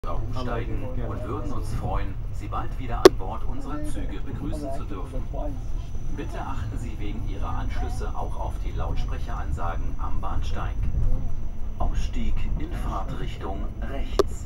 umsteigen und würden uns freuen, Sie bald wieder an Bord unserer Züge begrüßen zu dürfen. Bitte achten Sie wegen Ihrer Anschlüsse auch auf die Lautsprecheransagen am Bahnsteig. Ausstieg in Fahrtrichtung rechts.